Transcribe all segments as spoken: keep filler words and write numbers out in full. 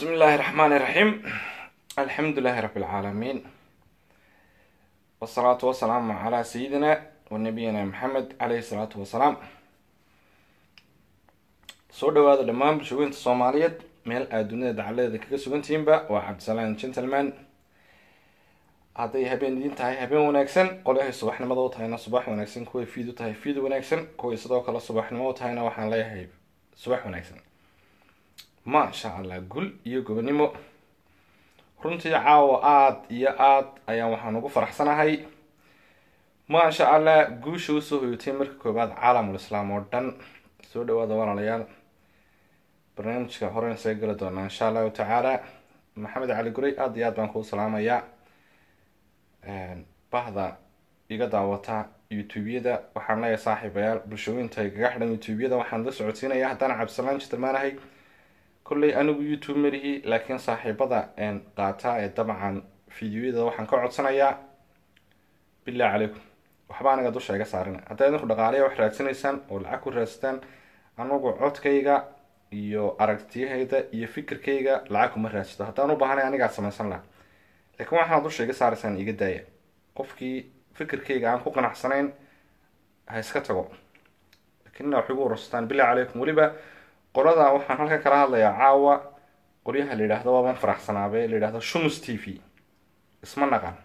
بسم الله الرحمن الرحيم. الحمد لله رب العالمين، والصلاة والسلام على سيدنا ونبينا محمد عليه الصلاة والسلام. soo dhawaada dhammaan bulshooyinka Soomaaliyeed meel aad dunida dacaladeeda kaga sugantihiinba. waa Cabdisalaan Gentleman. hadday habeen idin tahay habeen wanaagsan, qolyahay subaxnimada u tahayna subax wanaagsan, kuway fiid u tahay fiid wanaagsan, kuway sidoo kale subaxnimo u tahayna waxaan leeyahay subax wanaagsan. maasha allah, gul iyo gobonimo. runtii caawa aad iyo aad ayaan waxaan ugu faraxsanahay. maasha allah, guusha usoo hoyatay marka koobaad caalamul islaam oo dhan. soo dhawaada walaalayaal, barnaamijka horena isaga gala doonaa insha allahu tacaala. maxamed cali guray, aada iyo aad baan kuu salaamayaa. bahda iga daawata youtube-yada waxaan leeyahay saaxiibayaal, bulshooyinta igaga xidhan youtube-yada waxaan la socodsiinayaa haddana Cabdisalaan Gentleman kolley anigu youtube marihi, laakiin saaxiibada qaata ee dabcan fideoyada waxaan ka codsanayaa bilaa calaykum waxba aniga dusha iga saarina. hadday idinku dhaqaaleya wax raadsanaysaan oo lacag ku raadsataan, anagu codkayga iyo aragtiyahayda iyo fikirkayga lacag kuma raadsato. haddaan u baahanay anigaa samaysan laha, laakiin waxaan dusha iga saaraysaan iga daaya. qofkii fikirkayga aan ku qanacsanayn ha iska tago, laakiin inaa wax igu urursataan bilaa calaykum. weliba qolada waxaan halkan kala hadlayaa caawa qoryaha la yidhaahdo waaban faraxsanaabe la yidhahdo Shumus T V. isma naqan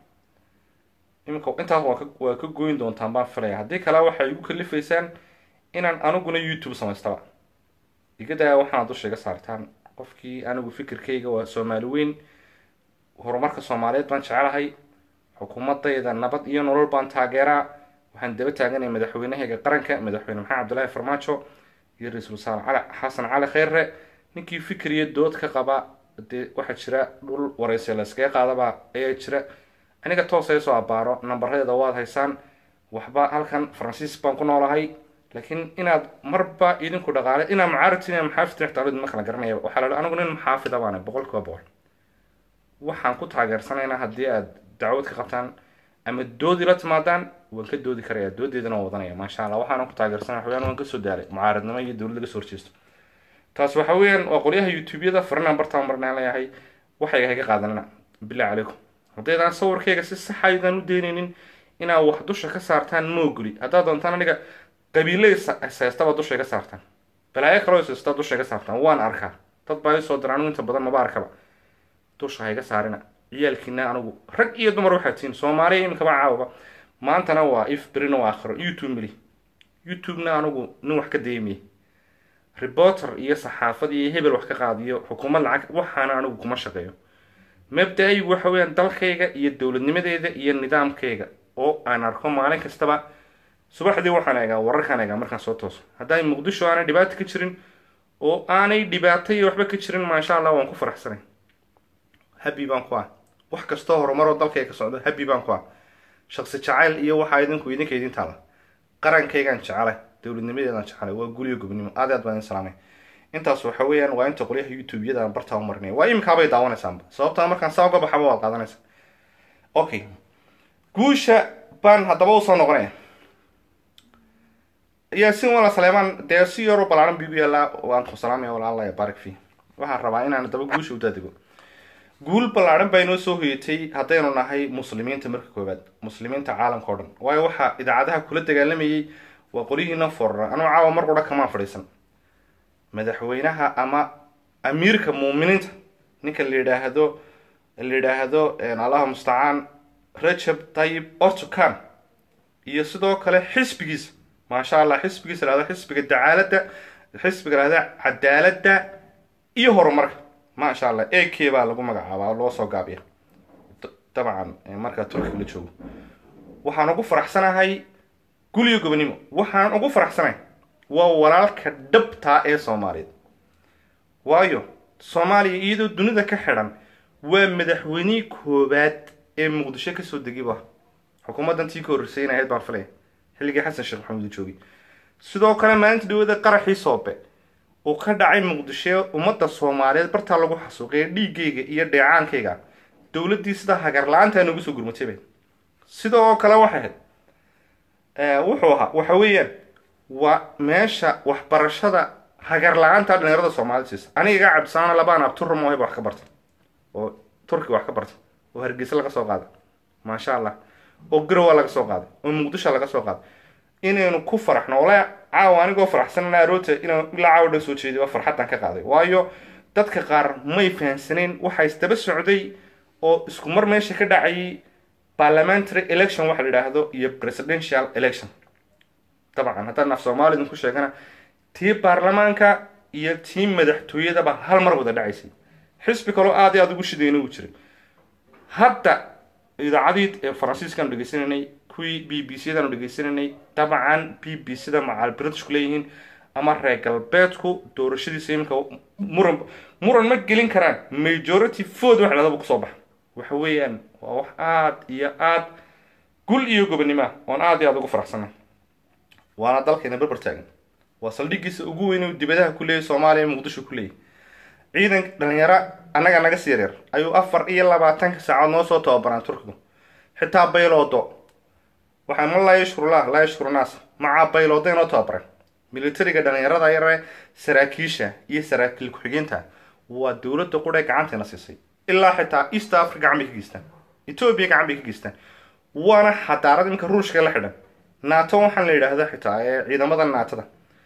iminka intaas waa ka waa ka goyn doontaan baan filaya. haddii kale waxay igu kalifaysaan inaan aniguna youtube samaystaba. iga daya waxaana dusha iga saartaan. qofkii anigu fikirkayga waa Soomaali weyn, horumarka Soomaaliyeed baan jecelahay, xukuumadayda nabad iyo nolol baan taageeraa. waxaan daba taaganay madaxweynahayga qaranka, madaxweyne maxamed cabdullaahi farmaajo iyo ra-iisul wasaare cali xasan cali kheyre. ninkii fikir iyo dood ka qaba dee waxaa jira dhul wareysi la iskaga qaadaba ayaa jira. aniga toos ay soo abaaro, nambareeda waad haysaan. waxba halkan faransiis baan ku noolahay, laakiin inaad marba idinku dhaqaale inaad mucaaradtiin inaad maxaafid ixtaalid ma kala garanaya. waxaa la anigu nin maxaafida baana boqolkiiba boqol. waxaan ku taageersanaynaa haddii aad dacwad ka qabtaan ama doodi la timaadaan waan ka doodi karaya, doodeedana waan wadanaya maasha allah. waxaana ku taageersanaa waxaweyaan waan kasoo daalay mucaaradnimo iyo dowlad laga soo horjeesto. taas waxa weeyaan waa qolyaha youtube-yada farnaan bartaan marnaan leeyahay. waxay iga qaadanina bilaa calaykum. haddaydaan sawirkayga si sax aydan u deynaynin inaad wax dusha ka saartaan ma ogoli. haddaad doontaan aniga qabiilay heystaba dusha iga saartaan, balaayo kaloo heystaa dusha iga saartaan. waan arkaa dad baa isoo diraan inta badan maba arkaba. dusha ha iga saarina ciyaalkiina. anigu rag iyo dumar waxaa tihiin Soomaaliya iminkaba caawaba. maantana waa if berina waa akhiro. youtube mali youtube-na anigu nin wax ka deemiye reporter iyo saxaafad iyo hebel wax ka qaadiyo xukuumad lacag waxaana anigu kuma shaqeeyo. mabda-aygu waxa weeyaan dalkayga iyo dowladnimadeeda iyo nidaamkayga oo aan arko maalin kastaba. subaxdii waxaan eegaa wararkaan eegaa markaan soo tooso. hadday muqdisho aanay dhibaato ka jirin oo aanay dhibaato iyo waxba ka jirin, maasha allah waan ku faraxsanay. habi baan ku ah wax kastoo horumaroo dalkayga ka socdo. habi baan ku ah shaqsi jacayl iyo waxaa idinku idinka idin taala. qarankaygaan jecelay, dowladnimadeedaan jecelay. waa guliyo gobnimo. aad aad baan idin salaamay. intaas waxa weeyaan waa inta qolyaha youtube-yada aan bartaa u marinay. waa iminkaabay daawanaysaanba, sababtaa markaan saa uga baxaba waad qaadanaysaa. okay, guusha baan haddaba usoo noqonaya. yaasin wala saleemaan dee si yaroo balaaran biigu yaallaa. waan ku salaamaya wala allah ya baarik fi. waxaan rabaa inaan haddaba guusha u daadego. guul ballaaran baa inoo soo hoyatay haddaynu nahay muslimiinta marka koowaad, muslimiinta caalamka o dhan. waayo waxaa idaacadaha kula dagaalamayay waa qolyihiina forra. anuu caawa mar qura kamaan fadhiisan. madaxweynaha ama amiirka muuminiinta ninka la yidhaahdo la yidhaahdo allahu mustacaan Rajab Tayyip Erdogan iyo sidoo kale xisbigiisa maasha allah. xisbigiisa lahada xisbiga dacaaladda, xisbiga lahada cadaaladda iyo horumarka maasha allah. a k baa lagu magacaabaa loo soo gaabiya dabcan markaa turkiga la joogo. waxaan ugu faraxsanahay guliyo gobonimo. waxaan ugu faraxsanahay waa walaalka dhabtaa ee Soomaaliyeed. waayo Soomaaliya iyadoo dunida ka xidhan waa madaxweynihii koobaad ee muqdisho kasoo degiba. xukuumaddan tii ka horreysayna ahayd baan filaya xilligii xasan sheekh maxamuud joogi. sidoo kale maalinta dhawada qaraxii soobe oo ka dhacay muqdisho ummadda Soomaaliyeed bartaa lagu xasuuqay dhiigayga iyo dheecaankayga. dowladdii sida hagar la-aanta nagu soo gurmatay. sidoo kale waxay ahayd wuxuu ahaa waxa weeyaan waa meesha waxbarashada hagar la-aanta dhalinyarada Soomaalida siisa aniga cabsana labaan abtur moohay wax ka bartay oo Turki wax ka bartay oo Hargeysa laga soo qaaday ma sha Allah oo Garowe laga soo qaaday oo Muqdisho laga soo qaaday inaynu ku faraxno wala caawa anigoo faraxsanaa roota inaan ila caawda soo jeediyo farxadan ka qaaday waayo dadka qaar may fahansaneen waxa isdaba socday oo isku mar meesha ka dhacay parliamentary election waxa la yiraahdo iyo presidential election طبعا hadda naf Soomaalidu ku sheegana tii baarlamaanka iyo tii madaxtooyada ba hal mar wada dhacaysay xisbi kale aad iyo aad ugu shideeyay u jiray hadda idaacadii ee Faransiiskan dhageysanay kuwii B B C dan dhageysanay طبعا B B C da macal British kuleeyihiin ama reer galbeedku doorashadiisa imika muran muran ma gelin karaan majority vote wax laga soo baxay waxa weeyaan waa wax aad iyo aad gul iyo gobonimo oo aad iyo aad ugu faraxsanahay waana dalkeena barbar taagan waa saldhigiisa ugu weyn ee dibadaha ku leeyahay Soomaaliya Muqdisho ku leeyahay ciidan dhalinyaro anaga naga siireer ayuu afar iyo labaatan saacadood noo soo tababaran Turkigu xitaa bayloodo waxa ma la yashkurullah la yashkurunaas maca bayloodo inoo tababaran militariga dhalinyarada yare saraakiisha iyo saraakiil ku xigeenta waa dawladda qudhay gacanteena siisay ilaa xitaa East Africa gacan ka geystaan Ethiopia gacan ka geystaan waana xadaarad imka Ruushka la xidhan NATO waxaan la yiraahdaa xitaa ee ciidamada NATO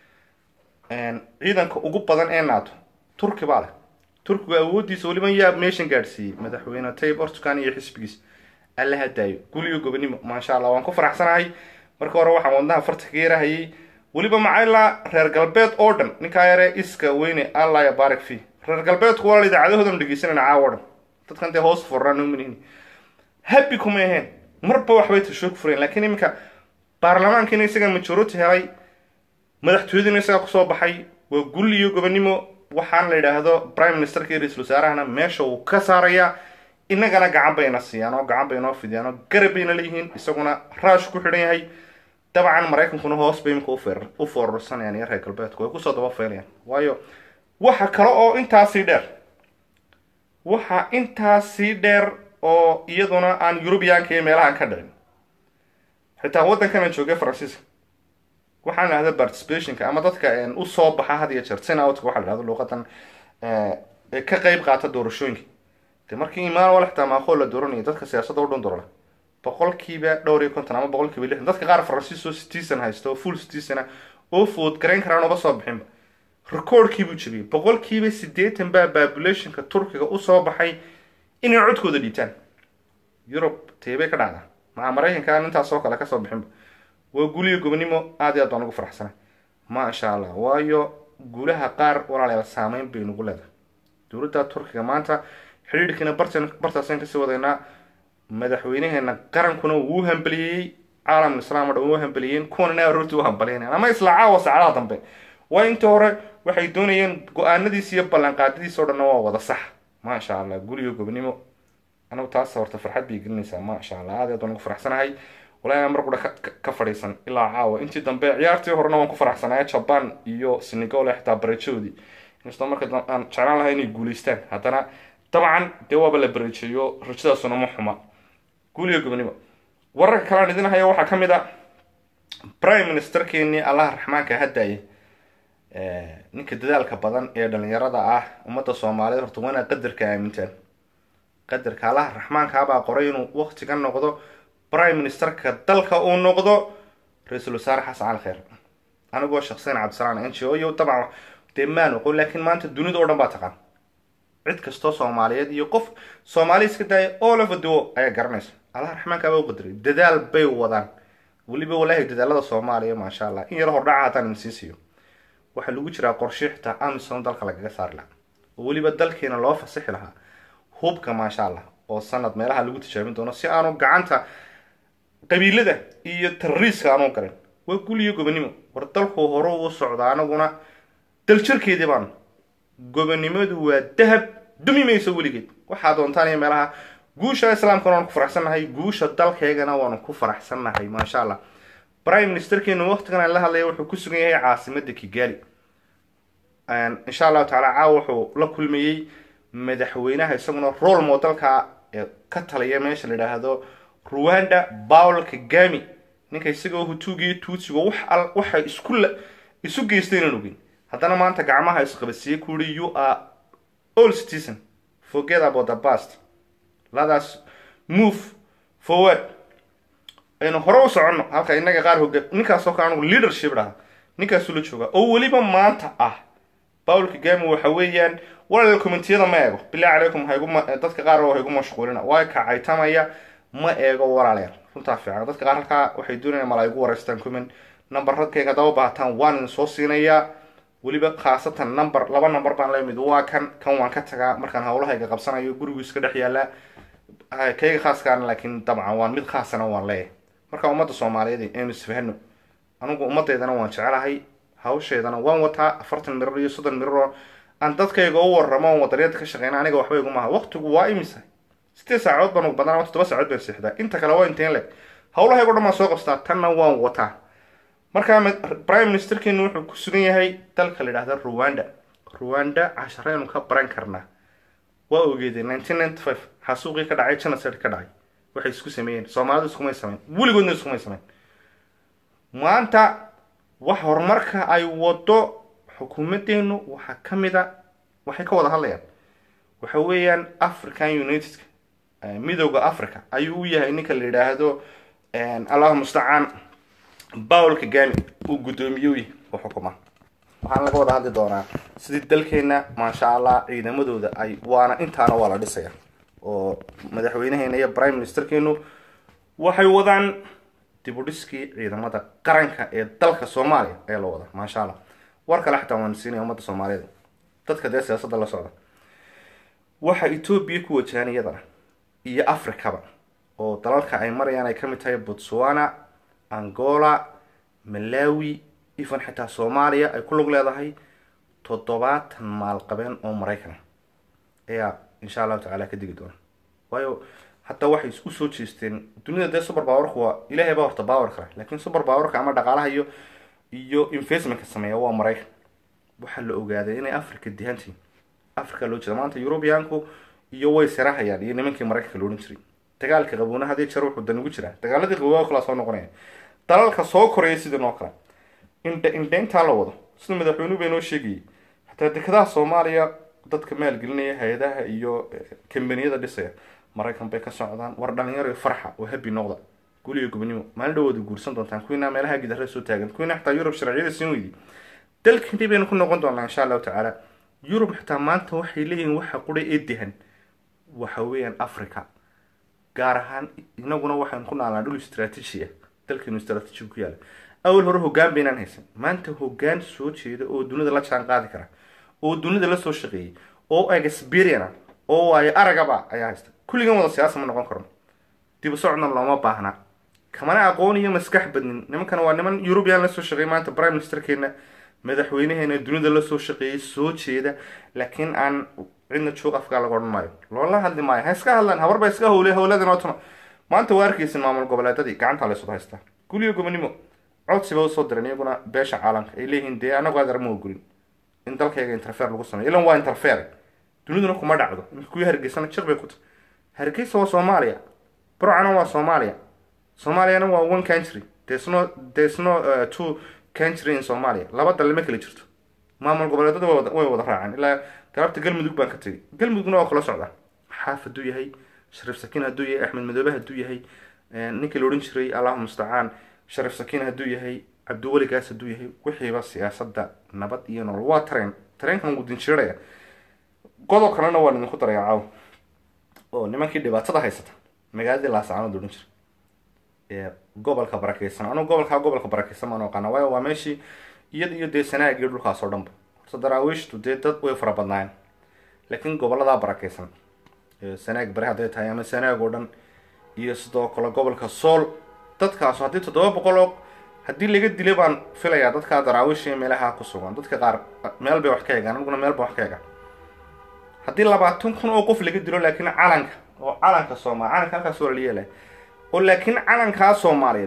een ciidanka ugu badan ee NATO Turki baa leh Turkiga awoodiisa waliba yaab meeshan gaarsiiyay madaxweyne Tayyip Erdogan iyo xisbigiisa alla hadaayo guliyo gobonimo ma sha Allah waan ku faraxsanahay marka hore waxaan wadnaha farta ka yeerahayay waliba macayla reer galbeed oo dhan ninka yare iska weyne Allah ya barak fi reer galbeedku wala idaacadahooda dhageysanayna caawadan dadkan ay hoos furaan u mineen happy kuma yahay marba wax bay tashoog fureen laakiin imika baarlamaanka inay isaga majority helay madaxtooyadina isaga ku soo baxay waa gul iyo gobonimo waxaan la yiraahdo prime minister ka ra'iisul wasaarahana meesha uu ka saaraya inagana gacan bayna siiyaan oo gacan bayna fidiyaan garab bayna leeyihiin isaguna raash ku xidhan yahay dabcan Mareykankuna hoos bay imka u feer u foorsanayaan reer galbeedku way ku soo daba feelayaan waayo waxa kale oo intaasi dheer waxa intaasi dheer oo iyaduna aan European-ka ee meelaha ka dhicin xitaa waddankan joogay Faransiiska waxaan lahada participationka ama dadka aan u soo baxa had iyo jeer turnout-ka waxa la yiraahdo luqadan ee ka qayb qaata doorashooyinka de markii imaan wala xitaa ma qool la dooranay dadka siyaasadda u dhan doorla boqolkiiba dhowr iyo konton ama boqolkiiba lixdan dadka qaar Faransiis oo citizen haysto full citizen oo food garan karaan oo soo bixin recordkii buu jibiyay boqolkiiba siddeetan baa populationka Turkiga u soo baxay inay codkooda dhiibtaan Europe teebay ka dhacda ma Mareykanka inta soo kala ka soo bixin waa guuliyo gobonimo aad iyo aad baan ugu faraxsanahay ma sha Allah waayo guulaha qaar walaalayaal saameyn bay nagu leedahay dawladda Turkiga maanta xiriirkina bartan bartaasan ka soo wadayna madaxweynaheena qarankuna wuu hambaliyay caalamka islaamka wuu hambaliyeen kuwana runtii wuu hambaliyeen ama isla caawa saacadaha dambe waa inta hore waxay doonayeen go'aanadiisa iyo ballanqaadadiisa oo dhan waa wada sax ma sha Allah guuliyo gobonimo anagu taas horta farxad bay gelinaysaa ma sha Allah aad iyo aad ugu faraxsanahay walaa mar qura ka fadhiisan ilaa caawa intii dambe ciyaartii horena waan ku faraxsanahay Japan iyo Senegal xitaa barajoodi inta marka aan jeclaan lahayn inay guuleystaan haddana طبعا دوابا la bareejiyo rajadaasuna ma xuma guuliyo gobonimo wararka kale aan idin hayo waxa kamida prime minister keeni Allah raxmaanka hadaye ee ninka dadaalka badan ee dhalinyarada ah umada Soomaaliyeed horta wana qadarka aamintaan qadarka Allah raxmaanka baa qoray inuu waqtigan noqdo prime minister ka dalka uu noqdo ra'iisul wasaare Xasan Ali Khayr anigu shakhsiyan Cabdisalaan N G O iyo tabcan deemaan oo laakiin maanta dunida oo dhan baa taqaan cid kasto Soomaaliyeed iyo qof Soomaali iska day all of the ay garanayso Allah raxmaanka baa u qadray dadaal bay wadaan waliba walaahi dadaalada Soomaaliya ma sha Allah in yar hor dhaca tan insiisiyo waxa lagu jiraa qorsheexta Amazon dalka lagaga saar lahaa waliba dalkeena loo fasaxi lahaa hubka ma sha Allah oo sanad meelaha lagu tijaabin doono si aanu gacanta qabiilada iyo terroriska aanu garan waa guuliyo gobonimo war dalku hore u socda anaguna dal jirkeedii baan gobonimadu waa dahab dumi mayso waligeed waxa doontaan in meelaha guusha islaamka aan ku faraxsanahay guusha dalkeegana waan ku faraxsanahay ma sha Allah prime minister keenu waqtigan la hadlay wuxuu ku sugan yahay caasimadda Kigali aan insha Allah taala caaw wuxuu la kulmayay madaxweynaha isaguna role modelka ka talaya meesha la yiraahdo Rwanda Paul Kagame ninka isagoo hutuugiyo tuutsiga wax waxa isku isu geysteen inuu haddana maanta gacmaha isqabadsiiyey ku yidhi you are all citizen, forget about the past, let us move forward, aynu hore u soconno. halka inaga qaar hoga ninkaasoo kale anigu leadership dhaha ninkaasuu la joogaa oo weliba maanta ah Paul Kagame. waxa weeyaan walaal commentiyada ma eego bilaa calaykum haygu dadka qaar oo haygu mashquulina way kacaytamaya ma eego walaalayaal runta fiican. dadka qaar halka waxay doonayaan malaayigu wareystaan comment numberradkayga daba baataan waan soo siinaya, weliba khaasatan number laba number baan leeyahay, mid waa kan kan waan ka tagaa markaan hawlahayga qabsanayo gurigu iska dhex yaala kayga khaaskaan, laakiin dabcan waan mid khaasana waan leeyahay. marka ummadda Soomaaliyeed aynu isfahano, anigu ummadeedana waan jecelahay, hawsheedana waan wataa afartan mirir iyo soddon mirir aan dadkayga u warramo wadariyada ka shaqeynaa. aniga waxba igu maaha, waqtigu waa imisa sideed saacadood baan ugu badanaa toddoba saacadood baan seexdaa, inta kale waa inteen leg hawlahayga dhan baan soo qabstaa, tanna waan wataa. marka prime ministerkeenu wuxuu ku sugan yahay dalka la yidhaahdo Rwanda. Rwanda casharaynu ka baran karnaa. waa ogeedeen nineteen ninety-five xasuuqii ka dhacay, genocide ka dhacay, waxay isku sameeyeen Soomaalidu iskumay sameyn, weligoodna iskumay sameyn. maanta wax horumarka ay wado xukuumadeenu waxa kamid ah waxay ka wada hadlayaan waxa weeyaan African United midowga Africa ayuu u yahay ninka la yiraahdo een Allahu musta'an Paul Kagame uu gudoomiyay xukuma. waxaan laga wada hadli doonaa sidii dalkeena ma sha Allah ciidamadooda ay waana intaana wala dhisaya oo madaxweynaheena iyo prime ministerkeenu waxay wadaan dib u dhiskii ciidamada qaranka ee dalka Soomaaliya ee la wada ma sha Allah. war kale xataa waan siinay ummadda Soomaaliyeed dadka de siyaasadda la socda waxa Ethiopia ku wajahanayada iyo Afrikaba oo dalalka ay marayaan ay kamid tahay Botswana, Angola, Malawi, ifan xataa Soomaaliya ay ku lug leedahay toddobaatan maal qabeen oo Mareykan ayaa insha Allah taala ka digi doona. waayo hatta waxay isku soo jeesteen dunida de super power kuwa ilaahay baa horta power kara, laakiin super power ka ama dhaqaalaha iyo iyo investment ka sameeya waa Mareykan. waxa la ogaaday inay Afrika dihantii Afrika loo jeedo maanta Europeanku iyo way sarahayaan iyo nimankii Mareykanka loo jiray dagaalka qaboona hadii jar wuxuu dan ugu jira dagaaladii qabowga kala soo noqonaya dalalka soo koreeyay sida noo kale inta inta la wado sida madaxweynuhu beenoo sheegay hatta dekadaha Soomaaliya dadka maal gelinaya hay'adaha iyo kambaniyada dhisaya Mareykan bay ka socdaan war dhalinyaro farxa oo happy noqda guliyo gubnimo maalin dhawood guursan doontaan kuwina meelaha gidaarada soo taagan kuwina xataa Europe sharciyada siin weydii dalka intii baynu ku noqon doonaa insha Allah taala. Europe xataa maanta waxay leeyihiin waxa quray ee dehan waxa weeyaan Afrika gaar ahaan inaguna waxaan ku naalaa dhul istiraatiiji ah dalkeenu istiraatiiji ku yaala. awal hore hoggaan beenan haysan maanta hoggaan soo jeeda oo dunida la jaan qaadi kara oo dunida la soo shaqeeyay oo experience oo ay aragaba ayaa haysta. kulligan wada siyaasad ma noqon karno, dib u socodna looma baahna, kamana aqoon iyo maskax badnin. nimankan waa niman European la soo shaqeeyay maanta prime ministerkeena madaxweynaheena dunida la soo shaqeeyay soo jeeda, laakiin aan cidna joog afka laga oran maayo loola hadli maayo. ha iska hadlaan habar bay iska howlay howladan oo tuma maanta waa arkaysan maamul goboleedadii gacanta la soo haysta guliyo gobonimo codsi baa soo diray iyaguna beesha caalamka ay leeyihiin dee anagu aad armo ogolin in dalkayga interfere lagu sameeyo. ilan waa interfere duniduna kuma dhacdo ku hargeysan jiq bay ku tahay. hargeysa waa Soomaaliya, Burcana waa Soomaaliya, Soomaaliyana waa one country, there's no there's no uh, two country in Somalia. laba dal ma kala jirto, maamul goboleedada way wada raacaan. ilaa galabta Galmudug baan ka tagay, Galmudugna waa kala socda xaafad uu yahay Sharif Sakiin haduu yahay Axmed Madoobe haduu yahay ninka la oran jiray Allahu musta'an Sharif Sakiin haduu yahay Cabdiwali Gaas haduu yahay wixiiba siyaasadda nabad iyo nolol waa tareen tareenkan ugu dinjiraya. qodob kalena waa idinku daraya caaw oo nimankii dhibaatada haysata magaalada Laascaanood oran jiray ee gobolka barakeysan. anu gobolka gobolka barakeysan ma noqona waayo waa meeshii iyada iyo deesanaag iyo dhulkaas oo dhanba sadaraawishtu dee dad way fara badnaan, laakiin gobolada barakeysan ee sanaag bari haday tahay ama sanaag oo dhan iyo sidoo kale gobolka Sool dadkaas hadii toddoba boqol oo hadii laga dilay baan filayaa dadka daraawish ee meelaha ku sugan dadka qaar meel bay wax ka eegaan aniguna meel baa wax ka eegaan. hadii labaatan kun oo qof laga dilo laakiin calanka oo calanka Soomaaliya calanka halkaas oo la yeelay oo laakiin calanka Soomaaliyeed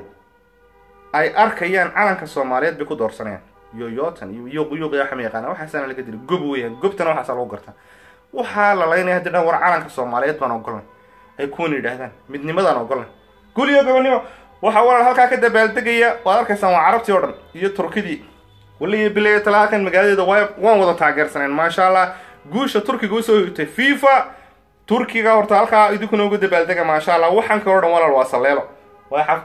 ay arkayaan calanka Soomaaliyeed bay ku doorsanayaan yo yotan iyo iyo iyo qiyaax meeqana waxa sana laga dilo gob weeyaan gobtana waxa lagu gartaa waxa la leeyahay hadii dhan war calanka Soomaaliyeed baan ogolnay ay ku yiraahdaan midnimadan ogolnay guliyo gobonimo waxa walaal halka ka dabaaldegaya waad arkaysan waa Carabtii oo dhan iyo Turkidii waliya bilay talaakan magaalada waan wada taageersaneen ma sha Allah guusha Turkiga soo yitay FIFA Turkiga horta halka idinku noogu dabaaldega ma sha Allah waxaan ka oran walaal waa saleelo waxa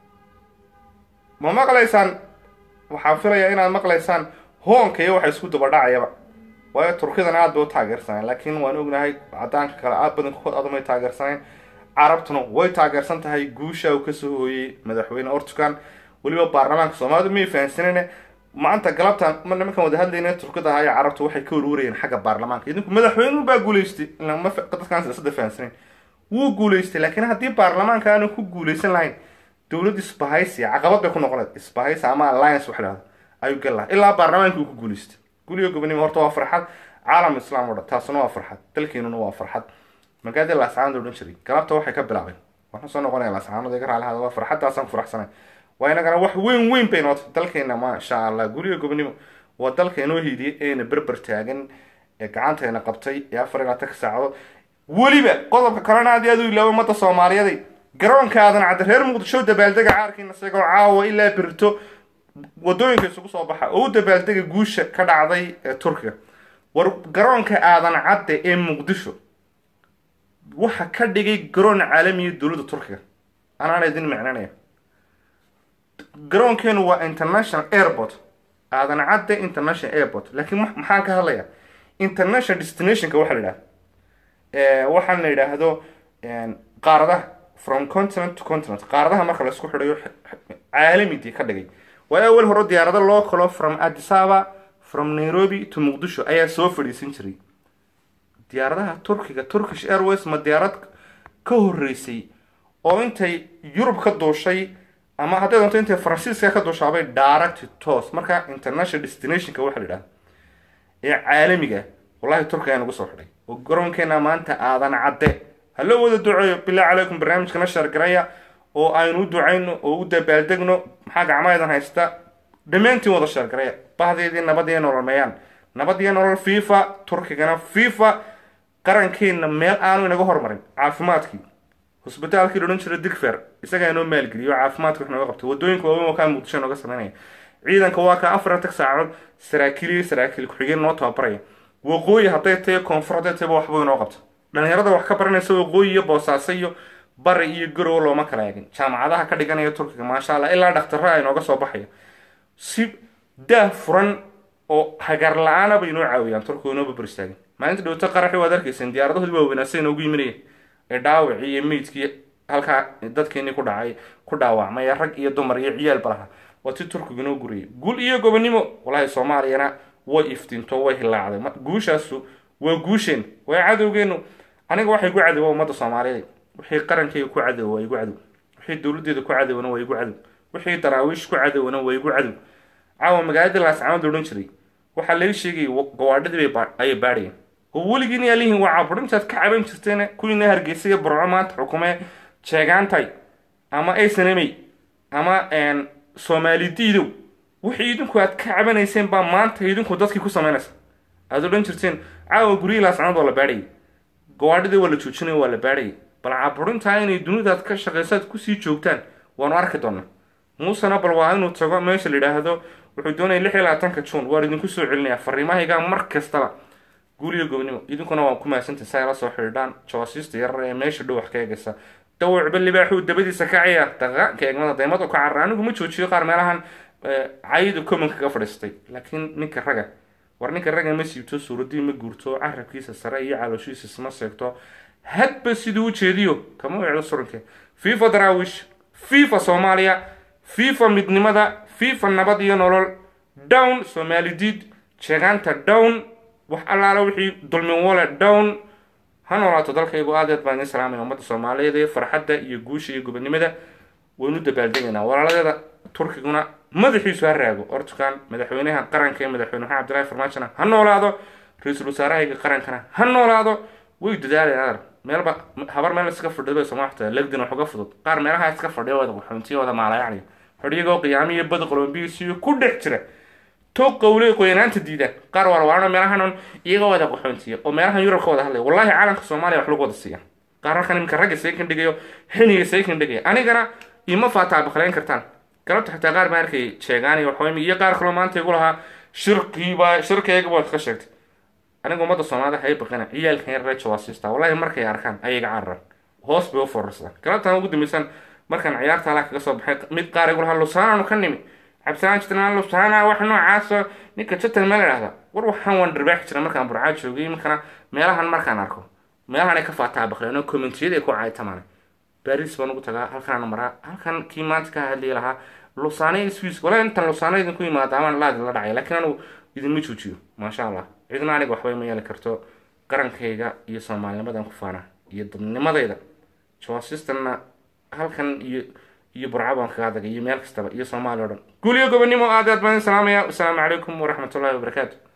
ma maqlaysaan waxaan filayaa inaad maqlaysaan hoonka iyo waxa isku daba dhacayaba waa Turkidana aad buu taageersaneen laakiin waan ognahay cadaanka kale aad badan kood aad ma taageersaneen carabtuna way taageersan tahay guusha uu ka soo hooyay madaxweyne Erdogan waliba baarlamaanka Soomaaliya ma fahansaneen maanta galabtan ma nimankan wada hadlayna Turkida ay carabtu waxay ka warwarayeen xagga baarlamaanka idinku madaxweynuhu baa guuleystay lama dadkan sida fahansaneen wuu guuleystay laakiin haddii baarlamaanka aanu ku guuleysan lahayn dawladda isbahaysi caqabad bay ku noqonaysaa isbahaysi ama alliance wax lahayd ayuu galaa ilaa baarlamaanka uu ku guuleystay guuliyo gobonimo horta waa farxad caalam islaam wada taasuna waa farxad dalkeenuna waa farxad magaalada la saacad oo jiray galabta waxay ka bilaabeen waxaan soo noqonay la saacad ee raalaha waa farxadaasan faraxsanay wayna kana wax weyn weyn bay noqotay dalkeena ma sha Allah guuliyo gobonimo waa dalkeena hiidiyay ee berber taagan ee gacanteena qabtay ee afar iyo labaatan saacadood waliba qodobka kalena aad aad u ilaawo mada Soomaaliyeed garoonkaadana cad reer Muqdisho dabaaldega caarkiina isagoo caawa ilaa birto wadooyinka isugu soo baxa oo dabaaldega guusha ka dhacday ee Turkiga war garoonka aadan cad ee Muqdisho waxa ka dhigay garoon caalami ah dawladda Turkiga ana idin macnaanaya garoonkeenu waa international airport aadan cad international airport laakiin maxaan ka hadlayaa international destination ka waxa la yiraahdo ee waxaan la yiraahdo qaaradaha from continent to continent qaaradaha marka la isku xidhayo caalami ka dhigay waa awal hore diyaarado loo kalo from Addis Ababa from Nairobi to Muqdisho ayaa soo fadhiisan jiray diyaaradaha Turkiga Turkish Airways ma diyaarad ka horeysay oo intay Yurub ka dooshay ama hadda doonto intay Faransiiska ka dooshabay direct toos marka international destination ka waxa la yiraahdo ee caalamiga wallahi Turkiga nagu soo xidhay oo garoonkeena maanta aadan cadde هلو وده دعاء بالله عليكم برنامج كنا شرقرية أو أينو دعين أو ده بالدقنو حاجة عمايدا هايستا دمينتي وده شرقرية بعض يدين نبضي نور الميان نبضي نور فيفا تركي كنا فيفا قرن كين ميل آنو ينقو هرمرين عافماتكي هسبتالكي لو ننشر الدكفر إساقا ينو ميل قليو عافماتكو حنا وقبتو ودوين كوابين وكان مقدشان وقصة عيدان كواكا أفرتك ساعد سراكيلي سراكيلي كحيجين نوتها بريا وقوي هطيتي كونفرادتي بوحبوين وقبتو dhalinyarada wax ka baranaysa waqooyi boosaasayo bari iyo garow loo ma kala eegin jaamacadaha ka dhiganaya Turkiga ma sha Allah ilaa dhaqtar ay nooga soo baxay si daa furan oo hagar la'aan bay inoo caawiyaan Turkiga inoo barbaaristaagan maalinta dhawta qaraxi wada arkaysan diyaaradahood waa wanaagsan ugu yiminayeen ee dhaawac iyo meedkii halka dadkeeni ku dhacay ku dhaawacmay rag iyo dumar iyo ciyaal balaha wati Turkiga inoo guriyay gul iyo gobonimo wallahi Soomaaliyana way iftiinto way hilaacday guushaasu waa guusheen way cadowgeenu aniga waxay ku cadow umada Soomaaliyeed wixii qarankayga ku cadow way ku cadow wixii dawladeeda ku cadowna way ku cadow wixii daraawiish ku cadowna way ku cadow caawa magaalada la sacaan doodan jiray waxa la sheegay gawaadhida bay ay baariyeen oo waligiin yaalihin waa cabrintaad ka caban jirteen kuwiina Hargeysa iyo Burco maanta xukuumay jeegaantay ama ay sanamay ama een Soomaalidiido wixii idinku aad ka cabanayseen ba maanta idinku dadkii ku sameynaysa aad oran jirteen caawa guriga la sacaan wala baariyay gawaadhida wala joojinay wala baariyay bal cabrinta inay dunida ka shaqeysad ku sii joogtaan waan arki doonaa muusana bal waa inuu tago meesha la yiraahdo wuxuu doonay lix iyo labaatanka June waar idinku soo celinaya fariimahayga mar kasta guuliyo gobonimo idinkuna waan ku maasantahay sayra soo xidhaan joosista yar ee meesha dhow wax ka eegaysa dawac bal libaaxu dabadiisa ka ciyaar daqa ka eegmada deemada ku carraan ugu ma joojiyo qaar meelahan caayid comment ka fadhiistay laakiin ninka raga war ninka raga ma siibto suuradii ma guurto carabkiisa sare iyo calooshiisa isma seegto hadba siduu u jeediyo kama wacdo suranka FIFA daraawish FIFA Soomaaliya FIFA midnimada FIFA nabad iyo nolol down Soomaalidid jeeganta down wax allaala wixii dulmin wala down hanolaato dalkaygu aad baan in salaamay umada Soomaaliyeed ee farxadda iyo guusha iyo gobonimada waynu dabaaldegaynaa walaaladeeda Turkiguna madaxiisu haraago Erdogan madaxweynaha qaranka ee madaxweynaha Cabdilaahi Farmaajo ha noolaado ra'iisul wasaaraha qarankana ha noolaado way dadaalayaan meelba habar meel iska fadhiyo Soomaaliya lagdin wax uga fudud qaar meelaha iska fadhiyo wada xuntiyo maalayacni xoriyada qiyaamiye bad qolombiyisi ku dhex jira to qowlay qoyanaanta diida qaar warwaano meelahan iyaga wada xuntiyo oo meelahan Yurubka wada hadlay wallahi caalamka Soomaaliya wax lagu wada siiya qaar kan imka rag seekan dhigayo xiniga seekan dhigayo anigana ima faataa baqleen kartaan galabta xitaa qaar baa arkay sheegaanay waxaweyme iyo qaar kaloo maanta igu lahaa shirkiibaa shirkayga baad ka sheegtay. aniga ummadda soomaalida waxay baqana ciyaalkan yar reejo waa siistaa wallahi markay arkaan ayaga cararan hoos bay u forarsadaan. galabtaan ugu dambaysan markaan ciyaarta halaa kaga soo baxay mid qaar igu lahaa lusaanaanu ka nimi cabdisalaan jitnaan lusaana wax noocaasa ninka jatan ma la idhahda war waxaan waan dharbaaxi jira markaan burcaa joogay markana meelahan markaan arko meelahan ay ka faataa baqleen oo commentiyada ay ku caaytamaan baris baan ugu tagaa halkaan maraa halkan kii maanta ka hadlay lahaa lusaanay swiss wala intan lusaanay idinku yimaada amaan laad la dhacay laakiin anu idinma joojiyo maasha allah cidna aniga waxbay ma yeeli karto qarankayga iyo soomaalinimadan ku faana iyo dadnimadayda joosistana halkan iyo iyo burca baan kaga adagay iyo meel kastaba iyo soomaali oo dhan guuliyo gobonimo aad aad baan salaamaya. wasalaamu calaykum waraxmatullaahi wabarakaatu.